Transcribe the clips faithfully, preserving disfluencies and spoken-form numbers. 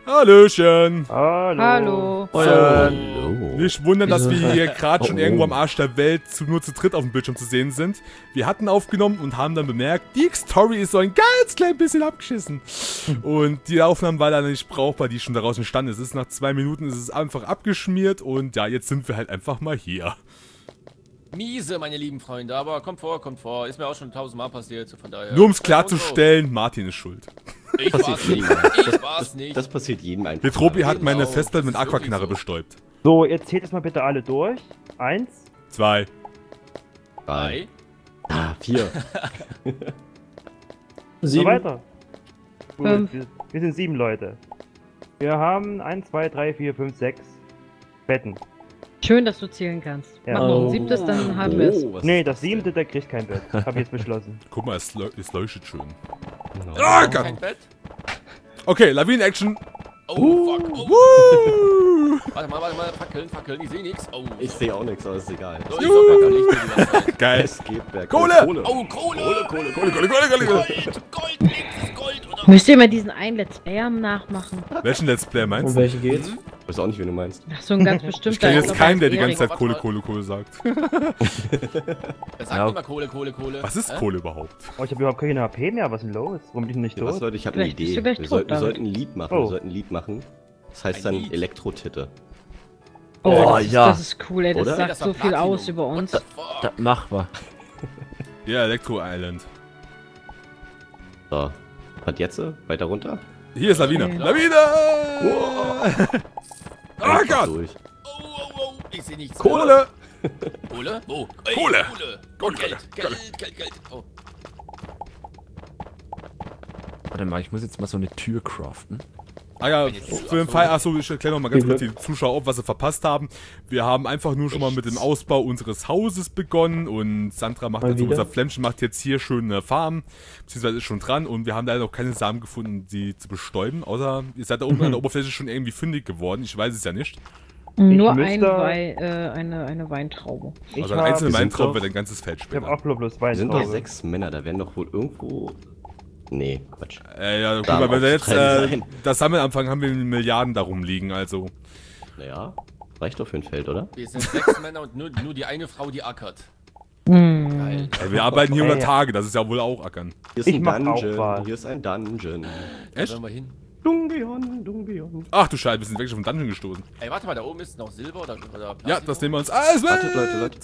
Hallöchen. Hallo. Hallo. So, Hallo. nicht wundern, dass wir hier gerade schon Oh. irgendwo am Arsch der Welt zu, nur zu dritt auf dem Bildschirm zu sehen sind. Wir hatten aufgenommen und haben dann bemerkt, die Story ist so ein ganz klein bisschen abgeschissen. Und die Aufnahme war dann nicht brauchbar, die schon daraus entstanden ist. Es ist nach zwei Minuten ist es einfach abgeschmiert und ja, jetzt sind wir halt einfach mal hier. Miese, meine lieben Freunde, aber kommt vor, kommt vor. Ist mir auch schon tausendmal passiert, von daher. Nur um es klarzustellen, Martin ist schuld. Ich war's nicht. Ich war's nicht. Das passiert jedem einfach. Petropi hat meine Genau, Festplatte mit das ist wirklich Aquaknarre so. bestäubt. So, jetzt zählt es mal bitte alle durch. Eins. Zwei. Drei. Ah, vier. So weiter. Gut, Fünf. wir, wir sind sieben Leute. Wir haben eins, zwei, drei, vier, fünf, sechs Betten. Schön, dass du zählen kannst. Ja. Mach noch Oh. ein siebtes, dann haben wir es. Oh, was Nee, ist das siebte, der kriegt kein Bett. Hab ich jetzt beschlossen. Guck mal, es, leu es leuchtet schön. denn? Ah, Genau. Gott. Kein Bett? Okay, Lawinen-Action. Oh, fuck. Oh. Woo! Warte mal, warte mal. Fackeln, fackeln. Ich seh nix. Oh. Ich sehe auch nichts, aber ist egal. So, ich soll gar nicht die ganze Zeit. Geil. Es geht berg. Kohle! Kohle! Oh, Kohle! Kohle, Kohle, Kohle, Kohle, Kohle, Kohle, Kohle. Gold, Gold, nächstes Gold, oder? Müsst ihr mal diesen einen Let's Player nachmachen? Welchen Let's Play meinst Um du? welchen geht's? Ich weiß auch nicht, wen du meinst. Ach, so ein ganz bestimmter. Ich kenne jetzt glaub, keinen, der die heißt ganze Zeit Erik. Kohle, Kohle, Kohle sagt. Er sagt immer Kohle, Kohle, Kohle. Was ist Hä? Kohle überhaupt? Oh, ich habe überhaupt keine H P mehr. Was ist denn los? Warum bin ich nicht Was tot? Leute, ich habe eine Vielleicht bist Idee. du gleich Wir, tot, sollten, wir David. sollten ein Lied machen. Oh. Wir sollten ein Lied machen. Das heißt Ein dann Lied? Elektro-Titte. Oh, Oh, das, ist, ja. das ist cool, ey. Das Oder? sagt Das war so viel Platinum. aus über uns. Fuck. Da, mach mal. Ja, Electro Island. So. Was jetzt? Weiter runter? Hier ist Lawine. Okay. Lawine! Ah Einfach Gott! durch. Oh, oh, oh. Ich seh nichts. Kohle! Kohle? Wo? Ey, Kohle. Kohle. Kohle, Geld, Kohle. Geld, Geld, Geld. Oh. Warte mal, ich muss jetzt mal so eine Tür craften. Ah ja, für den Fall, achso, ich erkläre nochmal ganz kurz die Zuschauer auf, was sie verpasst haben. Wir haben einfach nur schon mal mit dem Ausbau unseres Hauses begonnen und Sandra macht Mal jetzt, wieder? unser Flämmchen macht jetzt hier schön eine Farm, beziehungsweise ist schon dran und wir haben leider noch keine Samen gefunden, sie zu bestäuben, außer ihr seid da oben an der Oberfläche schon irgendwie fündig geworden, ich weiß es ja nicht. Nur müsste- ein Wei äh, eine, eine Weintraube. Ich Also ein hab- einzelner wir sind Weintraum doch- wird ein ganzes Feld Ich habe später. auch bloß Wir sind doch Weintraube. sechs Männer, da werden doch wohl irgendwo... Nee, Quatsch. Äh, ja, guck Da mal, wenn wir muss jetzt frei äh, sein. das Sammeln anfangen, haben wir Milliarden darum liegen, also. Naja, reicht doch für ein Feld, oder? Wir sind sechs Männer und nur, nur die eine Frau, die ackert. Hm. Geil. Also wir arbeiten hier hundert Ey. Tage, das ist ja wohl auch Ackern. Hier ist Ich ein mach auch Dungeon. was. Hier ist ein Dungeon. Da Echt? wollen wir hin. Dungeon, Dungeon. Ach du Scheiße, wir sind wirklich auf den Dungeon gestoßen. Ey, warte mal, da oben ist noch Silber oder, oder Platinum? Ja, das nehmen wir uns alles mit. Wartet, Leute, Leute.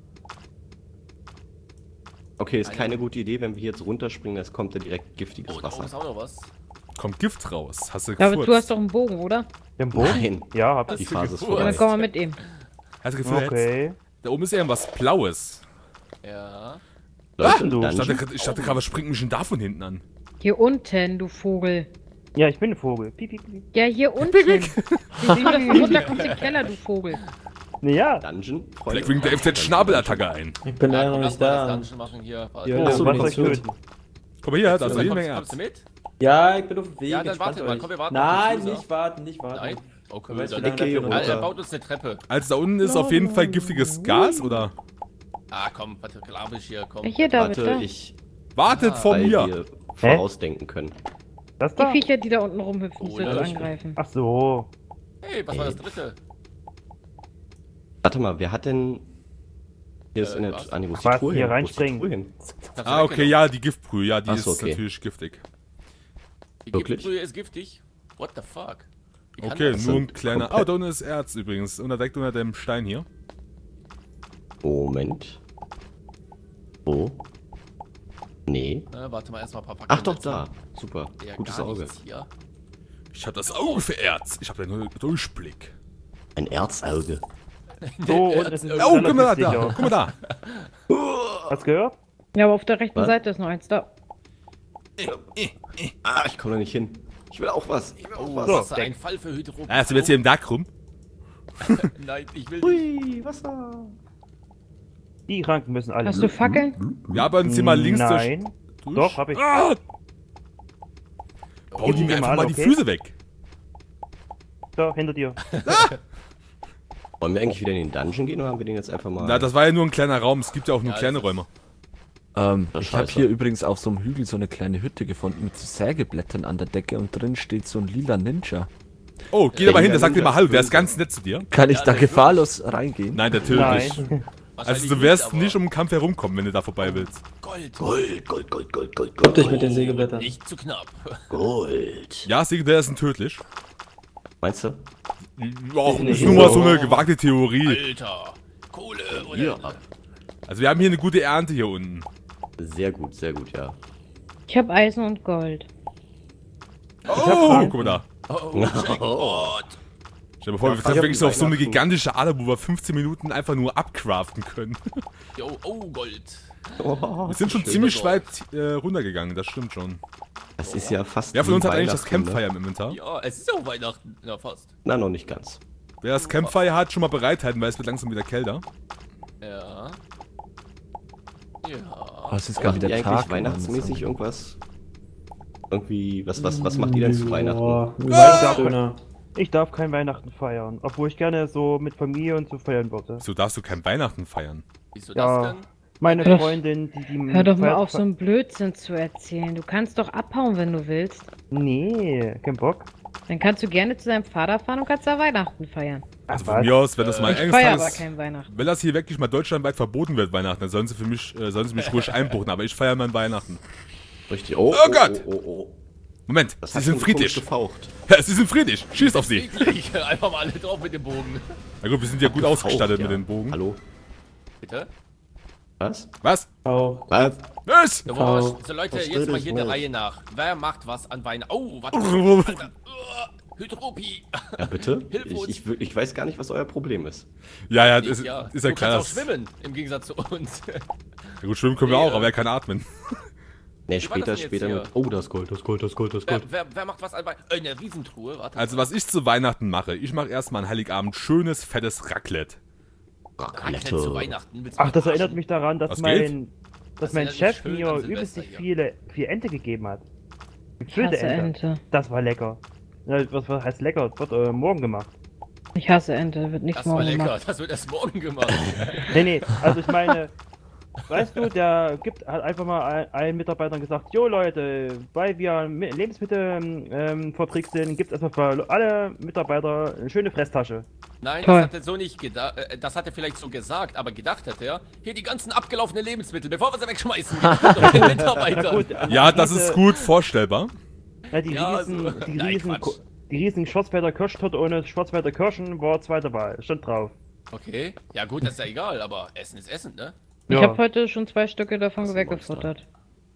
Okay, ist Eine- keine gute Idee, wenn wir hier jetzt runterspringen, es kommt ja direkt giftiges Oh, da oben ist Wasser. auch noch was. Kommt Gift raus. Hast du David, gefurzt? du hast doch einen Bogen, oder? Den Bogen? Nein, Ja, hab die ich. Phase ist Cool. Ja, dann vorbei. komm mal mit ihm. Hast du gefurzt? Okay. Da oben ist irgendwas Blaues. Ja. Leute, du? Ich Dungeon. dachte, ich dachte gerade, was springt mich denn da von hinten an? Hier unten, du Vogel. Ja, ich bin ein Vogel. Piep, piep, piep. Ja, hier unten. Sieh, dass du runterkommst im Keller, du Vogel. Naja. Dungeon, Vielleicht wegen der F Z Schnabelattacke ein. Ich bin leider noch lass nicht mal das da. Dungeon machen hier. Warte. Ja, Oh, das was ist soll ich so. töten? Guck mal hier, da ist kommst, jede kommst, Menge kommst du Erz. mit? Ja, ich bin auf dem Weg. Ja, dann entspannt warte mal, euch. komm, wir warten Nein, auf den nicht warten, nicht warten. Nein? Oh, cool. Weißt du, Dann, wie lange Ich gehe dafür noch- Alter, er runter. baut uns eine Treppe. Also da unten ist auf jeden Fall giftiges Gas, oder? Ah, komm, warte, glaube ich hier, komm. Ja, hier, David, Warte, da. ich, Wartet Ah, vor weil mir. wir vorausdenken können. Das Die da? Viecher, die da unten rumhüpfen, Oh, sollst da du ist- angreifen. Ach so. Hey, was war das dritte? Warte mal, wer hat denn... Hier ist Äh, eine... was? Ah, nee, wo ist Was, die Truhe hier hin? Wo ist die reinspringen? Truhe hin? Hast du Ah, okay, weggenommen? ja, die Giftbrühe, ja, die Ach so, ist okay. natürlich giftig. Die Wirklich? Giftbrühe ist giftig? What the fuck? Wie kann Okay, das? nur ein sind kleiner... komplett- Oh, da unten ist Erz übrigens, unter direkt unter dem Stein hier. Moment. Wo? Nee. Äh, warte mal, erstmal ein paar Packungen. Ach doch, setzen. da. Super. Ja, Gutes gar Auge. nichts hier. Ich hab das Auge für Erz. Ich hab ja nur Durchblick. Ein Erzauge. So, und es ist Oh, guck mal da, relativ da, sicher. guck mal da. Hast du gehört? Ja, aber auf der rechten Was? Seite ist noch eins da. Ah, ich komme da nicht hin. Ich will auch was. Ich will auch Oh, was. So. was ist ein Fall für Hydro. Ah, sind wir jetzt hier im Dark rum? Nein, ich will nicht. Hui, Wasser. Die Kranken müssen alle. Hast du Fackeln? Ja, aber zieh mal links Nein. durch. Doch, hab ich. Ah! Bau die Gib mir mir einfach mal, mal die okay? Füße weg. Da, hinter dir. Wollen wir eigentlich wieder in den Dungeon gehen oder haben wir den jetzt einfach mal... Na, das war ja nur ein kleiner Raum. Es gibt ja auch nur Ja, kleine das ist- Räume. Ähm, Das ich habe scheiße. hier übrigens auf so einem Hügel so eine kleine Hütte gefunden mit so Sägeblättern an der Decke und drin steht so ein lila Ninja. Oh, geh aber hin, der sagt dir mal Hallo, der ist ganz nett zu dir. Kann ich Ja, da der gefahrlos reingehen? Nein, natürlich. Nein. Also du wirst nicht um den Kampf herumkommen, wenn du da vorbei willst. Gold. Gold, Gold, Gold, Gold, Gold, Kommt Gold. euch mit den Sägeblättern. Nicht zu knapp. Gold. Ja, Sägeblätter sind tödlich. Meinst du? Och, das ist nur mal so eine gewagte Theorie. Alter. Kohle oder... Ja. Also wir haben hier eine gute Ernte hier unten. Sehr gut, sehr gut, ja. Ich habe Eisen und Gold. Oh, guck mal da. Oh, Jackpot. Stell dir mal vor, wir ich treffen hab wirklich so auf so eine Weihnachten. gigantische Ader, wo wir fünfzehn Minuten einfach nur abcraften können. Jo, oh, Gold. Oh, Wir sind schon schön. ziemlich weit äh, runtergegangen, das stimmt schon. Das ist ja fast. Wer von wie uns hat eigentlich das Weihnachten, Campfire im Inventar? Ja, es ist auch Weihnachten. Ja, fast. Ne? Na, noch nicht ganz. Wer das Campfire hat, schon mal bereithalten, weil es wird langsam wieder kälter. Ja. Ja. Oh, es ist Macht gar ihr wieder eigentlich Tag. weihnachtsmäßig irgendwas? Irgendwie, was, was, was macht ihr denn zu Weihnachten? Boah, Ah! Weihnachtsdöner. Ich darf kein Weihnachten feiern, obwohl ich gerne so mit Familie und so feiern würde. So darfst du kein Weihnachten feiern. Wieso Ja. das denn? Meine Das- Freundin, die die Hör doch mal feiert- auf, so einen Blödsinn zu erzählen. Du kannst doch abhauen, wenn du willst. Nee, kein Bock. Dann kannst du gerne zu deinem Vater fahren und kannst da Weihnachten feiern. Also Ach, von mir aus, wenn das mal Ich eines feiere aber Tages, kein Weihnachten. wenn das hier wirklich mal deutschlandweit verboten wird, Weihnachten, dann sollen sie für mich, äh, sollen sie mich ruhig einbuchen, aber ich feiere mein Weihnachten. Richtig. Oh, Oh Gott! Oh, oh, oh. Moment, Das sie hat sind schon friedlich. komisch gefaucht. Ja, sie sind friedlich. Schießt auf sie. Eklig. Einfach mal alle drauf mit dem Bogen. Na gut, wir sind ja gut Gefaucht, ausgestattet ja. mit den Bogen. Hallo? Bitte? Was? Was? Auch. Was? Was? So, wollen wir- Oh, so Leute, was jetzt mal redet hier der man? Reihe nach. Wer macht was an Weihnachten? Oh, warte. Alter. Uh, Hydropie. Ja, bitte? Hilf Ich, uns. ich, wür- ich weiß gar nicht, was euer Problem ist. Ja, ja, ist, ja, ist ja du klar. kannst auch dass- schwimmen, im Gegensatz zu uns. Ja, gut, schwimmen können wir Nee, auch, äh, aber er kann atmen. Ne, Wie war das später, denn jetzt später hier? mit. Oh, das Gold, das Gold, das Gold, das wer, Gold. wer, wer macht was an Weihnachten? Äh, eine Riesentruhe, warte. Also, was ich zu Weihnachten mache, ich mache erstmal an Heiligabend schönes, fettes Raclette. Raclette zu Weihnachten. willst du Ach, mich das verarschen? erinnert mich daran, dass Was mein, dass Das mein erinnert mich Chef schön mir an übelst Silvester hier. viele, viel Ente gegeben hat. Ich Gefüllte hasse Ente. Ente. Das war lecker. Ja, was, was heißt lecker? Das wird äh, morgen gemacht. Ich hasse Ente, wird nicht Das war morgen lecker, gemacht. das wird erst morgen gemacht. Nee, nee, also ich meine, weißt du, der gibt, hat einfach mal ein- allen Mitarbeitern gesagt, jo Leute, weil wir Mi- Lebensmittel ähm, verträgt sind, gibt es erstmal für alle Mitarbeiter eine schöne Fresstasche. Nein, Toll. das hat er so nicht gedacht. Äh, das hat er vielleicht so gesagt, aber gedacht hat er, hier die ganzen abgelaufenen Lebensmittel, bevor wir sie wegschmeißen. Die geben doch den Na Mitarbeitern. gut, also Ja, das diese- ist gut vorstellbar. Ja, die Ja, riesen, so- die Nein, riesen, Quatsch. Ko- die riesen Schwarzwälder Kirschtorte ohne Schwarzwälder Kirschen war zweite Wahl, stand drauf. Okay, ja gut, das ist ja egal, aber Essen ist Essen, ne? Ich Ja. habe heute schon zwei Stücke davon Das ist ein Monster. weggefuttert.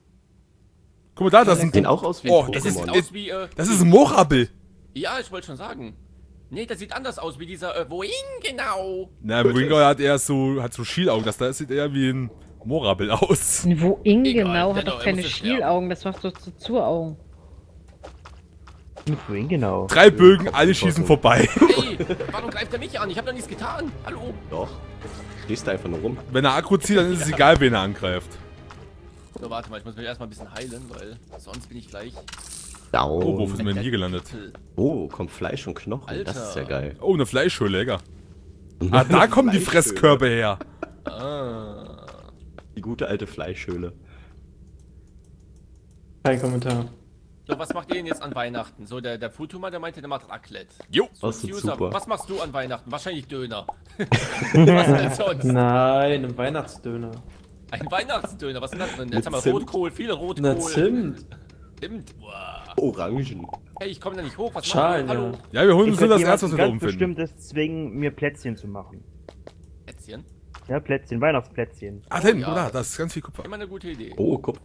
Guck mal da, das sind. Sehen auch aus wie Oh, ein das Das ist- sieht Pokémon. aus wie, äh, Das ist ein Moorabel. ja, ich wollte schon sagen. Nee, das sieht anders aus, wie dieser, äh, wohin genau? Na, Wingo hat eher so, hat so Schielaugen. Das da sieht eher wie ein Moorabel aus. Wo Ing Egal, genau der hat doch, doch er keine muss es sterben. Schielaugen, das macht doch zu Zuaugen. Wohin genau? Drei Bögen, alle schießen vorbei. Hey, warum greift er mich an? Ich habe doch nichts getan. Hallo? Doch. Stehst da einfach nur rum. Wenn er Aggro zieht, dann ist es egal, wen er angreift. So, warte mal, ich muss mich erstmal ein bisschen heilen, weil sonst bin ich gleich. Down. Oh, wo sind wir denn hier gelandet? Oh, kommt Fleisch und Knochen. Das Alter. ist ja geil. Oh, eine Fleischhöhle, lecker. Ah, da kommen die Fleischhöhle. Fresskörbe her. Ah. Die gute alte Fleischhöhle. Kein Kommentar. So, was macht ihr denn jetzt an Weihnachten? So, der, der Futuma, der meinte, der macht Raclette. Jo. Das ist User, super. was machst du an Weihnachten? Wahrscheinlich Döner. Was denn sonst? Nein, ein Weihnachtsdöner. Ein Weihnachtsdöner, was ist das denn? Mit Jetzt haben wir Zimt. Rotkohl, viel Rotkohl. Na, Zimt. Zimt. Boah. Orangen. Hey, ich komme da nicht hoch. Was Schalen, machen wir? Hallo? Ja, wir holen uns Ich nur werde das Erste, was jemanden wir da ganz oben finden. Bestimmtes zwingen, mir Plätzchen zu machen. Plätzchen? Ja, Plätzchen, Weihnachtsplätzchen. Ah, da hinten, Ja. oder? Das ist ganz viel Kupfer. Immer eine gute Idee. Oh, guck.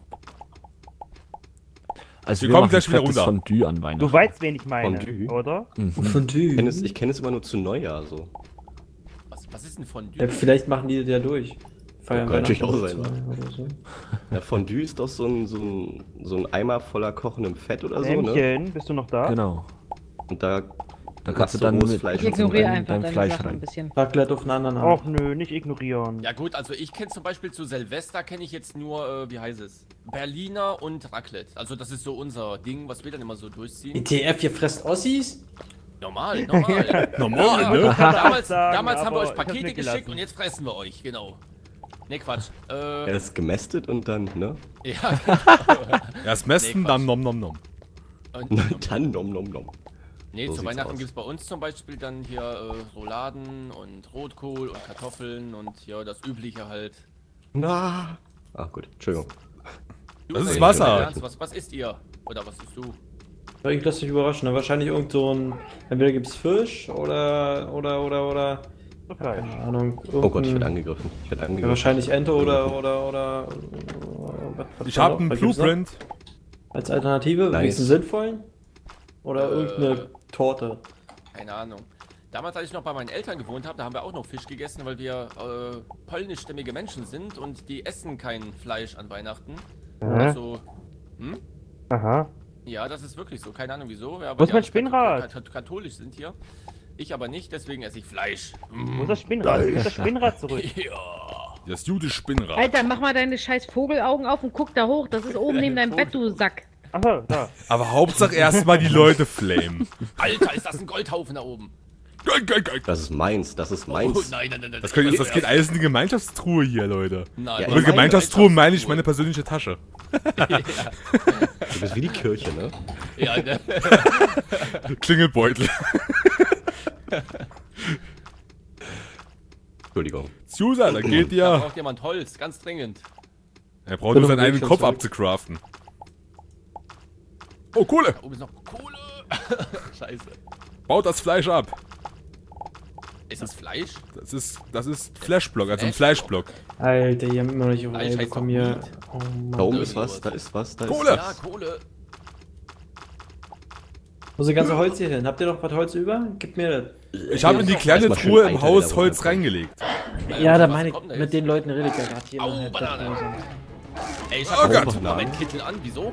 Also Wir wir, kommen machen gleich wieder fettes runter. Fondue an Weihnachten. Du weißt, wen ich meine, Fondue? oder? Fondue. Ich kenne es, ich kenn es immer nur zu Neujahr so. Was, was ist denn Fondue? Ja, vielleicht machen die das ja durch. Feiern Kann natürlich Weihnachten auch sein, oder so. Ja, Fondue ist doch so ein, so, ein, so ein Eimer voller kochendem Fett oder so, ne? Lämmchen, bist du noch da? Genau. Und da, Da machst kannst du dann rohes mit Fleisch Ich und so ignoriere rein. einfach dein deine Fleisch Sachen rein. ein bisschen. Raclette auf einen anderen Arm. Och nö, nicht ignorieren. Ja gut, also ich kenne zum Beispiel zu Silvester kenne ich jetzt nur, äh, wie heißt es? Berliner und Raclette. Also das ist so unser Ding, was wir dann immer so durchziehen. E T F, ihr fresst Ossis? Normal, normal. Normal, Ja, ne? Damals, sagen, damals haben wir aber euch ich hab's Pakete mir geschickt gelassen. und jetzt fressen wir euch, genau. Ne, Quatsch. Er Äh, ist gemästet und dann, ne? ja. Erst mästen, Nee, dann nom nom nom. Und, Dann nom nom nom. Nee, So zu sieht's Weihnachten aus. gibt es bei uns zum Beispiel dann hier äh, Rouladen und Rotkohl und Kartoffeln und ja, das Übliche halt. Na. Ah, gut. Entschuldigung. Du, Das ist ey, Wasser. Ernst, Was, was isst ihr? Oder was isst du? Ja, ich lass dich überraschen. Ne? Wahrscheinlich irgend so ein. Entweder gibt's Fisch oder. oder. oder. oder. Fleisch. Keine Ahnung. Oh Gott, ich werde irgendein- angegriffen. Ich werde Ja, angegriffen. wahrscheinlich Ente oder. oder. oder. was- was Ich war habe noch? einen Was gibt's noch? Blueprint. Als Alternative? Nice. Wenigstens sinnvollen? Oder Äh. irgendeine Torte? Keine Ahnung. Damals, als ich noch bei meinen Eltern gewohnt habe, da haben wir auch noch Fisch gegessen, weil wir äh, polnischstämmige Menschen sind und die essen kein Fleisch an Weihnachten. Hä? Also, hm? Aha. Ja, das ist wirklich so. Keine Ahnung wieso. Ja, Wo ist die mein alle Spinnrad? kat- kat- katholisch sind hier. Ich aber nicht, deswegen esse ich Fleisch. Wo ist das Spinnrad? Wo ist das Spinnrad zurück? Ja. Das gute Spinnrad. Alter, mach mal deine scheiß Vogelaugen auf und guck da hoch. Das ist oben neben deinem Bett, du Sack. Achso, da. Aber Hauptsache erstmal die Leute flamen. Alter, ist das ein Goldhaufen da oben. Geil, geil, geil. Das ist meins, das ist Oh, meins. nein, nein, nein, nein. Das, können, das geht alles in die Gemeinschaftstruhe hier, Leute. Nein, Ja, Und mit meine Gemeinschaftstruhe meine ich meine persönliche Tasche. Du bist wie die Kirche, ne? Ja, ne? Klingelbeutel. Entschuldigung. Susa, da geht Da ja. braucht jemand Holz, ganz dringend. Er braucht nur seinen eigenen schon Kopf zurück. abzucraften. Oh, Kohle! Da oben ist noch Kohle. Scheiße. Baut das Fleisch ab. Ist das Fleisch? Das ist, das ist Flashblock, also ein Flashblock. Fleischblock. Alter, die haben immer noch nicht Fleisch überlebt heißt bekommen doch hier. Meat. Oh Da Mann. oben ist Irgendwie was, da ist was, da ist Kohle! Ja, Kohle. Wo ist das ganze Holz hier hin? Habt ihr noch was Holz über? Gib mir das. Ich habe in die kleine Erstmal schön Truhe im einteilen, Haus da wo Holz das reingelegt. Ja, da Was meine ich, kommt da mit jetzt? den Leuten rede ich ja gerade hier. Au, in der Banane. Pause. Ey, ich Oh hab Gott. oh meinen Kittel an, wieso?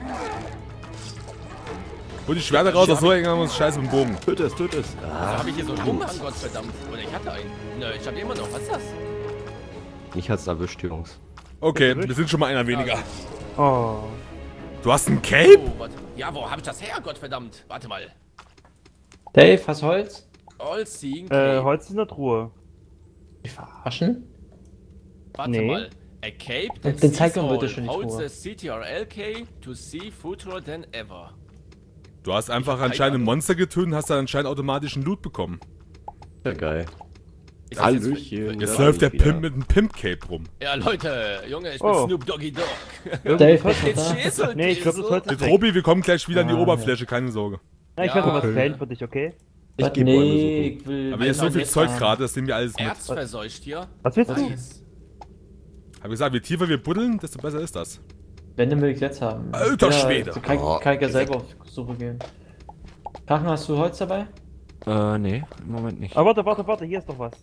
Hol die Schwerter raus, das so hängen wir uns scheiße im Bogen. Töte es, töte es. Da Ah, habe ich hier so einen Hummer, Gott verdammt. Oder ich hatte einen. Nö, ich hab immer noch. Was ist das? mich hat's erwischt, Jungs. Okay, wir sind schon mal einer weniger. Oh. Du hast ein Cape? Oh, warte. Ja, wo hab ich das her? Gott verdammt. Warte mal. Dave, hast du Holz? All Seeing Äh, Cape. Holz in der Truhe. Die verarschen? Warte nee. mal. A cape Dann that zeig sees doch bitte all. schon die Holds Truhe. a C T R L K to see footer than ever. Du hast einfach anscheinend ein Monster getötet und hast dann anscheinend automatisch einen Loot bekommen. Ja, geil. Ist das jetzt- Hallöchen. Jetzt da läuft der bin ich Pimp wieder. mit einem Pimp-Cape rum. Ja, Leute, Junge, ich bin Oh. Snoop Doggy Dogg. Dave, hast du Jetzt da? schießt Nee, ich glaube, das Holz ist Jetzt weg. Robi, wir kommen gleich wieder an die Ah, Oberfläche, keine Sorge. Ja, ich Ja, werde was okay. fällen für dich, okay? Ich Was? geh Bäume Nee, suchen. ich will. Aber hier ist so Alter, viel jetzt Zeug mal. gerade, das nehmen wir alles mit. Erzverseucht hier. Was willst du? Nice. Hab gesagt, je tiefer wir buddeln, desto besser ist das. Wenn, dann will ich jetzt haben. Alter ja, Schwede. So kann, Oh, kann ich ja selber auf Suche gehen. Kachen, hast du Holz dabei? Äh, nee, im Moment nicht. Ah, warte, warte, warte, hier ist doch was.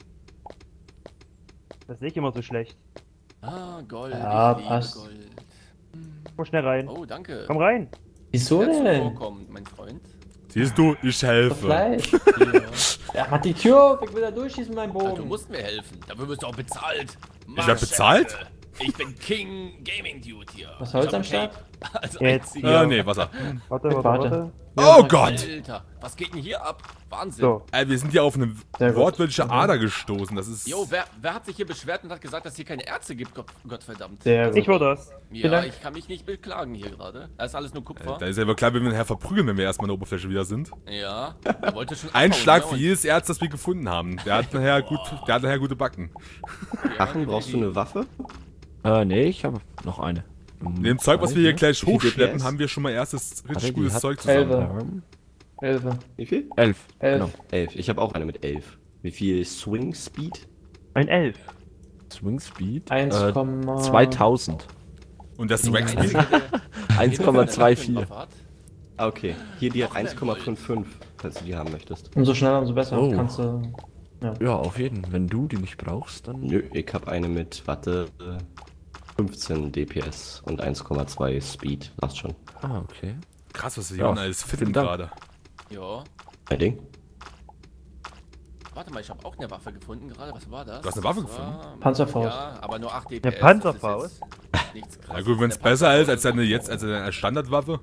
Das sehe ich immer so schlecht. Ah, Gold. Ja, ich liebe passt. Gold. Komm schnell rein. Oh, danke. Komm rein. Wieso Herzlich denn? vorkommen, mein Freund. Siehst du, ich Das helfe. Fleisch. Ja. Ja, mach die Tür auf, ich will da durchschießen mit meinem Ja, du Bogen. musst mir helfen. Dafür wirst du auch bezahlt. Ich werd bezahlt? Ich bin King Gaming Dude hier. Was Holz Ich hab am Start? Cape. Also Jetzt. einziger. Äh, nee, Wasser. Warte, Ich warte, warte. warte. Oh Gott! Alter, was geht denn hier ab? Wahnsinn. So. Ey, wir sind hier auf eine Sehr gut. wortwörtliche Ader gestoßen. Das ist. Jo, wer, wer hat sich hier beschwert und hat gesagt, dass hier keine Ärzte gibt? Gott, Gottverdammt. Sehr gut. Ich war das. Ja, Dank. ich kann mich nicht beklagen hier gerade. Da ist alles nur Kupfer. Da ist ja wohl klar, wenn wir nachher verprügeln, wenn wir erstmal an der Oberfläche wieder sind. Ja, er wollte schon Ein abhauen, Schlag ne? für Und- jedes Erz, das wir gefunden haben. Der hat nachher gut, der hat nachher gute Backen. Kachen, brauchst du eine Waffe? Äh, nee, ich habe noch eine. Mit dem Zeug, was wir hier gleich Wie viel hochschleppen, D P S? haben wir schon mal erstes richtig Warte, die gutes hat Zeug zusammen. Elbe. Ähm, Elfe. Wie viel? elf. Elf. Genau. Elf. Ich habe auch eine mit elf. Wie viel Swing Speed? Ein Elf. Swing Speed. eins, Äh, Komma- zweitausend. Und das Rex Einzige, der- eins Komma vierundzwanzig. Waffe hat. Ah, okay. Hier die hat Noch mehr eins Komma fünfundfünfzig, falls du die haben möchtest. Umso schneller, umso besser. Oh. Kannst du. Ja, auf jeden. Wenn du die nicht brauchst, dann. Nö, ich habe eine mit, warte, äh, fünfzehn D P S und eins Komma zwei Speed. Passt schon. Ah, okay. Krass, was wir Ja, hier alles finden vielen Dank. gerade. Ja. Ein Ding? Warte mal, ich habe auch eine Waffe gefunden gerade. Was war das? Du hast eine Waffe Das war- gefunden? Panzerfaust. Ja, aber nur acht D P S. Eine Panzerfaust? Das ist jetzt Nichts Na krasses. gut, wenn es Eine besser ist als Panzerfaust- deine jetzt, als deine Standardwaffe.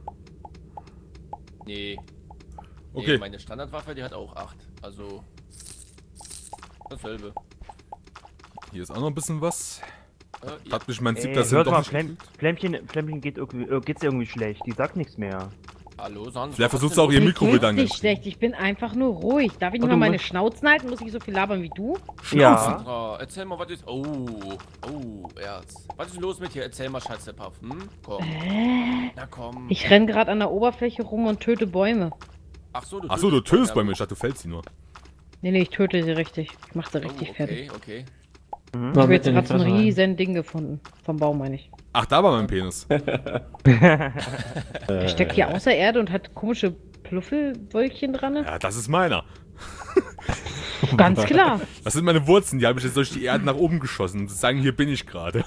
Nee. Nee, Okay. meine Standardwaffe, die hat auch acht. Also. Dasselbe. Hier ist auch noch ein bisschen was. Äh, ja. Hat mich mein Ey, siebter Sinn hört doch mal, nicht Flem, Flämmchen, Flämmchen geht irgendwie, äh, geht's ihr irgendwie schlecht. Die sagt nichts mehr. Hallo, sonst. Vielleicht versuchst du auch ihr Mir Mikro geht's wieder nicht schlecht, ich bin einfach nur ruhig. Darf ich nicht Und mal du meine musst- Schnauzen halten? Muss ich so viel labern wie du? Ja. Sandra, erzähl mal, was ist. Oh, oh, Erz. Was ist los mit dir? Erzähl mal, Schatzepaff. Hm? Komm. Äh, Na komm. ich renn gerade an der Oberfläche rum und töte Bäume. Ach so, du Achso, du tötest bei ja. mir, ich dachte, du fällst sie nur. Nee, nee, ich töte sie richtig. Ich mach sie Oh, richtig okay, fertig. okay. Mhm. Ich habe jetzt in die gerade so ein Fresse rein. riesen Ding gefunden. Vom Baum, meine ich. Ach, da war mein Penis. Der steckt hier außer Erde und hat komische Pluffelwölkchen dran. Ja, das ist meiner. Ganz klar. Das sind meine Wurzeln, die habe ich jetzt durch die Erde nach oben geschossen. Und zu sagen, hier bin ich gerade.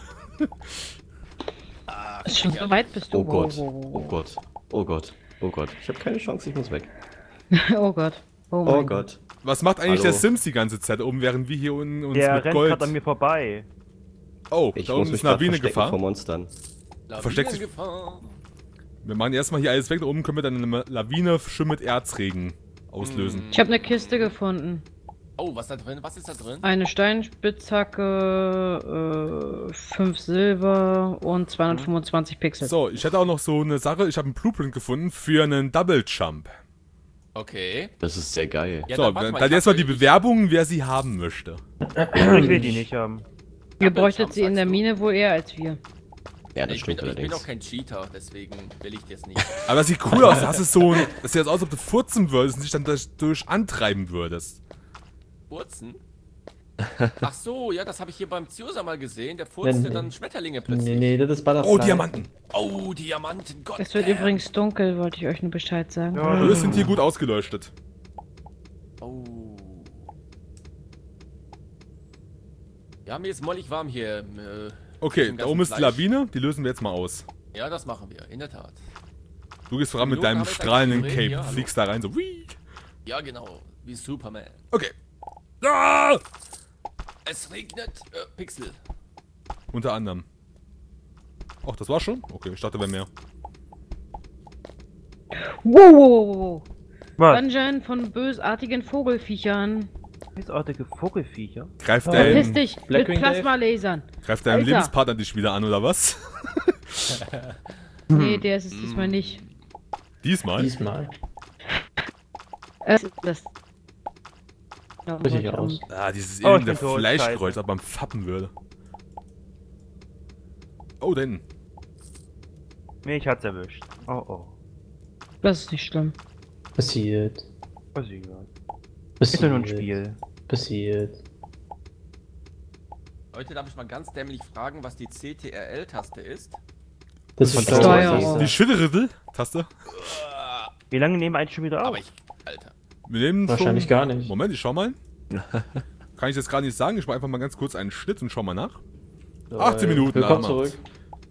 Ist schon so weit bist du. Oh Gott, Wow, wow, oh Gott, oh Gott, oh Gott. Ich habe keine Chance, ich muss weg. wow. Oh Gott. Oh, mein Oh Gott. Was macht eigentlich Hallo. der Sims die ganze Zeit oben, während wir hier unten uns Der mit rennt Gold... gerade an mir vorbei. Oh, Ich da muss unten mich ist grad Lawine verstecken vor Gefahr. Monstern. Versteckt sich- Gefahr. Wir machen erstmal hier alles weg. Da oben können wir dann eine Lawine schön mit Erzregen auslösen. Ich habe eine Kiste gefunden. Oh, was da drin? Was ist da drin? Eine Steinspitzhacke, äh, fünf Silber und zweihundertfünfundzwanzig Pixel. So, ich hätte auch noch so eine Sache. Ich habe einen Blueprint gefunden für einen Double Jump. Okay. Das ist sehr geil. Ja, So, warte dann, mal, dann ich erstmal hab- die Bewerbungen, wer sie haben möchte. Ich will die nicht haben. Ihr Double bräuchtet Jump, sie in sagst der du? Mine wohl eher als wir. Ja, das Ich bin, stimmt ich bin allerdings. auch kein Cheater, deswegen will ich das nicht. Aber das sieht cool aus. Das ist so ein, das sieht jetzt aus, als ob du furzen würdest und dich dann durch, durch antreiben würdest. Furzen? Ach so, ja, das habe ich hier beim Ziosa mal gesehen. Der furzte Nee, nee. dann Schmetterlinge plötzlich. Nee, nee, das ist Butterfly. Oh, Diamanten. Oh, Diamanten, Gott. Es wird übrigens dunkel, wollte ich euch nur Bescheid sagen. Ja. Wir sind hier gut ausgeleuchtet. Oh. Ja, mir ist mollig warm hier. Äh, Okay, Im da oben ist die ganzen Lawine. Die lösen wir jetzt mal aus. ja, das machen wir, in der Tat. Du gehst voran mit Minuten deinem haben wir jetzt strahlenden eigentlich Cape. hier, hallo? Fliegst da rein, so. Wii. Ja, genau, wie Superman. Okay. Ah! Es regnet äh, Pixel. Unter anderem. Ach, das war schon? Okay, ich dachte, wäre mehr. Wow, wow, wow, wow. Was? Dungeon von bösartigen Vogelfiechern. Bösartige Vogelviecher. Greift Verpiss dein, dich mit Blackwing Dave? Plasmalasern. greift dein Alter. Lebenspartner dich wieder an, oder was? Nee, der ist es diesmal nicht. Diesmal? Diesmal. Äh, das. Richtig aus. Ah, dieses Oh, ich elende bin tot, Fleischkreuz, ob man fappen würde. Oh, denn. Mich hat's erwischt. Oh oh. Das ist nicht schlimm. Passiert. Passiert. Passiert. Ist ja nur ein Spiel. Passiert. Leute, darf ich mal ganz dämlich fragen, was die C T R L-Taste ist? Das ist Steuerung. Die Schitteridel-Taste. Wie lange nehmen wir eigentlich schon wieder auf? Aber ich, Alter. Wir nehmen Wahrscheinlich schon... gar nicht. Moment, ich schau mal. Kann ich jetzt gerade nicht sagen. Ich mache einfach mal ganz kurz einen Schnitt und schau mal nach. achtzehn Minuten. Willkommen haben wir. zurück.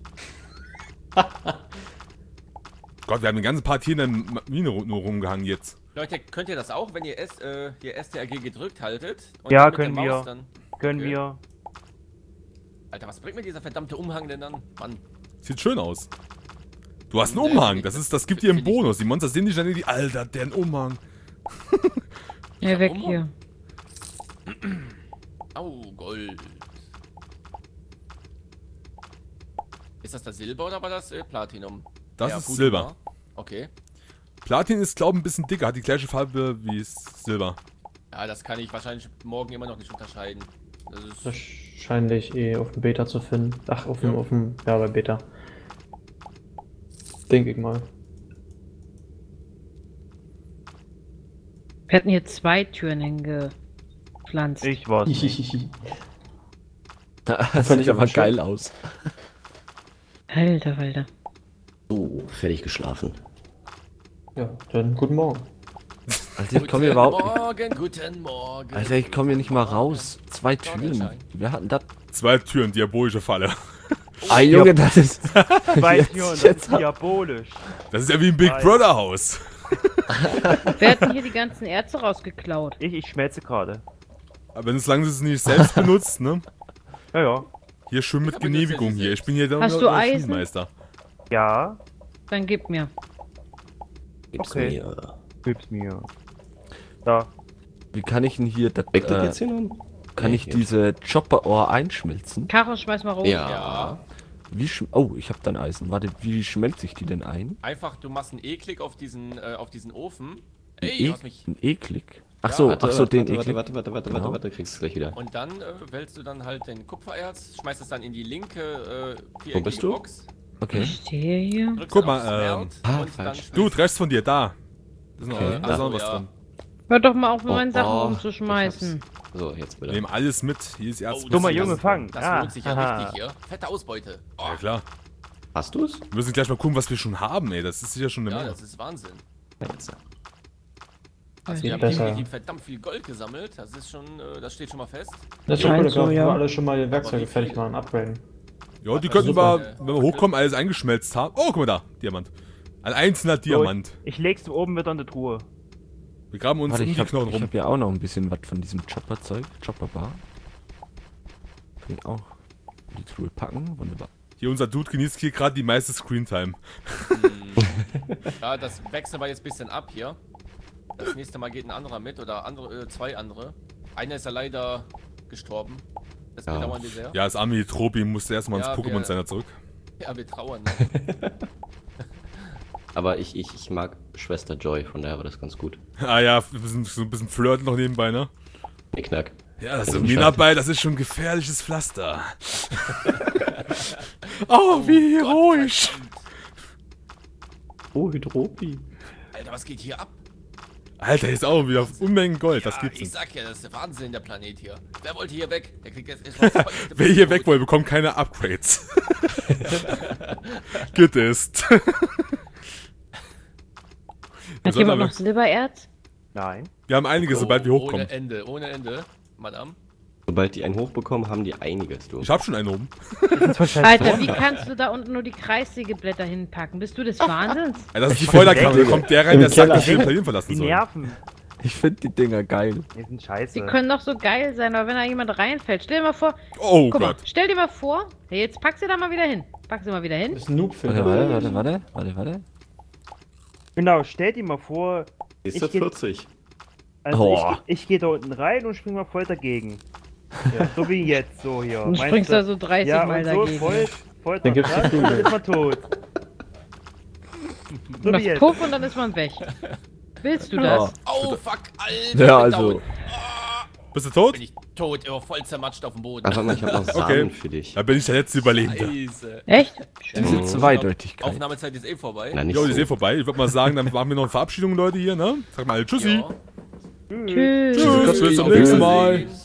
Gott, wir haben eine ganze Partie in der Ma- Mine ru- nur rumgehangen jetzt. Leute, könnt ihr das auch, wenn ihr S, äh, hier S T R G gedrückt haltet? Und Ja, dann mit der können Maus wir. Dann, Können Okay. wir. Alter, was bringt mir dieser verdammte Umhang denn dann? Mann. Sieht schön aus. Du hast einen Nee, Umhang. find Das, ich- ist, das gibt dir einen find ich Bonus. Die Monster sehen dich dann die. Alter, der ein Umhang. Ja, hab weg Umhang. hier. Au, Gold. Ist das das Silber oder war das äh, Platinum? Das Ja, ist gut, Silber. ja. Okay. Platin ist, glaube ich, ein bisschen dicker. Hat die gleiche Farbe wie Silber. Ja, das kann ich wahrscheinlich morgen immer noch nicht unterscheiden. Das ist, Wahrscheinlich eh auf dem Beta zu finden. Ach, auf dem, auf dem, ja, bei Beta. Denke ich mal. Wir hatten hier zwei Türen hingepflanzt. Ich war's nicht. Das Fand sieht ich aber aber schön. geil aus. Alter, Walter. So, fertig geschlafen. Ja, dann guten Morgen. Alter, ich komme hier überhaupt. Morgen, guten Morgen. Alter, ich komme hier nicht mal raus. Zwei Türen. Sonnenschein. Wir hatten das. Zwei Türen, diabolische Falle. Ah, Junge, das ist. Zwei Jetzt- Türen, das jetzt ist hab- diabolisch. Das ist ja wie ein Big Nein. Brother Haus. Wer hat denn hier die ganzen Erze rausgeklaut? Ich, ich schmelze gerade. Aber wenn es lange es nicht selbst benutzt, ne? Ja, ja. Hier schön mit Ich hab jetzt Genehmigung ja hier. selbst. Ich bin hier der Hast der- du der Eisen? Schmiedmeister. Ja, Dann gib mir. Gib's Okay. mir. gib's mir. Da. Wie kann ich denn hier das, Weckt das äh, jetzt hier nun? kann ich diese Chopper-Ohr einschmelzen? Karo, schmeiß mal raus. Ja. Ja. Wie schm oh, ich habe dann Eisen. Warte, wie schmelzt sich die denn ein? Einfach, du machst einen E-Klick auf diesen, äh, auf diesen Ofen. Ein Ey, E- du hast mich. Ein E-Klick. Ach Ja, so, warte, ach so, den warte, E-Klick. warte, warte, warte, warte, Genau. warte, kriegst du gleich wieder. Und dann äh, wählst du dann halt den Kupfererz, schmeißt es dann in die linke äh, Wo viereckige bist du? Box. Okay. Ich stehe hier. drückst Guck dann auf mal, ähm, Smelt ah, und dann falsch. schmeißt- Dude, rechts von dir, da. Da ist noch, Okay, da ist da. noch was Ja. drin. Hör doch mal auf, mit Oh, meinen Sachen oh, rumzuschmeißen. ich hab's. So, jetzt Wir bitte. nehmen alles mit. Hier ist Erz. Oh, Dummer das- Junge, das- fang. Das Ah, lohnt sich ja haha. richtig hier. Fette Ausbeute. Oh, Ja, klar. Hast du's? Wir müssen gleich mal gucken, was wir schon haben, ey. Das ist sicher schon eine ja, Menge. das ist Wahnsinn. Ja, jetzt. Also Geht wir haben besser. definitiv verdammt viel Gold gesammelt. Das ist schon, äh, das steht schon mal fest. Das ist schon Scheint cool, da so, können wir ja. alle schon mal die Werkzeuge Aber wie fertig viel? machen, upgraden. Ja, die könnten super. wir, wenn wir hochkommen, alles eingeschmelzt haben. Oh, guck mal da. Diamant. Ein einzelner Diamant. Ich leg's oben wieder in die Truhe. Wir graben uns Warte, um ich die hab, Knochen ich rum. hab ja auch noch ein bisschen was von diesem Chopper-Zeug. Chopper-Bar. Kann ich auch in die Truhe packen. Wunderbar. Hier, unser Dude genießt hier gerade die meiste Screentime. Ja, das wechseln wir jetzt ein bisschen ab hier. Das nächste Mal geht ein anderer mit oder andere, äh, zwei andere. Einer ist ja leider gestorben. Das Ja. bedauern wir sehr. Ja, das arme Tropi musste erstmal ins Ja, Pokémon wir- Center zurück. Ja, wir trauern. Ne? Aber ich, ich, ich mag Schwester Joy, von daher war das ganz gut. Ah ja, ein bisschen, so ein bisschen flirten noch nebenbei, ne? Knickknack. Ja, das Also ist Minenarbeit, das ist schon gefährliches Pflaster. oh, wie heroisch. Oh, Hydropi. Alter, was geht hier ab? Alter, hier ist auch wieder Unmengen Gold, das Ja, gibt's ich nicht. sag ja, das ist der Wahnsinn, der Planet hier. Wer wollte hier weg? Der kriegt jetzt erstmal das vollste Wer hier Blut. weg will, bekommt keine Upgrades. Geht ist. Hat jemand noch Silbererz? Nein. Wir haben einiges, sobald wir Oh, hochkommen. Ohne Ende, ohne Ende. Madame. Sobald die einen hochbekommen, haben die einiges, du. Ich hab schon einen oben. Alter, wie kannst du da unten nur die Kreissägeblätter hinpacken? Bist du des Wahnsinns? Ja, das ist die Feuerkammer, da kommt der rein, Im der sagt, Keller. dass wir den Planeten verlassen Die sollen. Nerven. Ich finde die Dinger geil. Die sind scheiße. Die können doch so geil sein, aber wenn da jemand reinfällt, stell dir mal vor, Oh guck mal, Gott. stell dir mal vor, hey, jetzt pack sie da mal wieder hin. Pack sie mal wieder hin. Das ist ein Noob-Filter. Warte, warte, warte, warte, warte, warte. Genau, stell dir mal vor, Ist ich das geh- vierzig? also Oh. ich, ich gehe da unten rein und spring mal voll dagegen. Ja, so wie jetzt, so hier. Du Meinst springst du- da so dreißig ja, Mal und so dagegen. voll, voll Dann gibt's dran, die und dann Kugel. ist man tot. So Und wie das jetzt. Puff und dann ist man weg. Willst du das? Oh, fuck, Alter. Ja, ich bin also- down. Bist du tot? Bin ich tot, immer voll zermatscht auf dem Boden. Ach, warte mal, ich hab noch Samen Okay. für dich. Da bin ich der letzte Überlebende. Scheiße. Echt? Diese Mhm. Zweideutigkeit. Aufnahmezeit ist eh vorbei. Na, nicht Jo, die ist so. eh vorbei. Ich würde mal sagen, dann machen wir noch eine Verabschiedung, Leute, hier, ne? Sag mal alle Tschüssi. Ja. Tschüss. Tschüss, bis zum nächsten Mal. Tschüss.